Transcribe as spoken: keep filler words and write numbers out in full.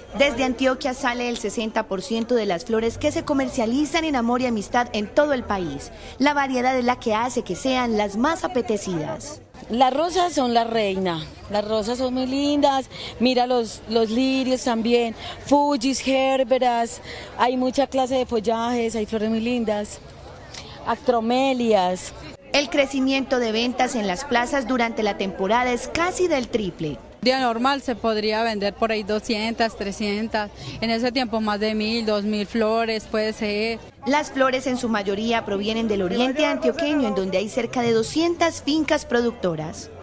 Desde Antioquia sale el sesenta por ciento de las flores que se comercializan en Amor y Amistad en todo el país. La variedad es la que hace que sean las más apetecidas. Las rosas son la reina, las rosas son muy lindas, mira los, los lirios también, fugis, gérberas, hay mucha clase de follajes, hay flores muy lindas, astromelias. El crecimiento de ventas en las plazas durante la temporada es casi del triple. Día normal se podría vender por ahí doscientas, trescientas, en ese tiempo más de mil, dos mil flores puede ser. Las flores en su mayoría provienen del oriente antioqueño, en donde hay cerca de doscientas fincas productoras.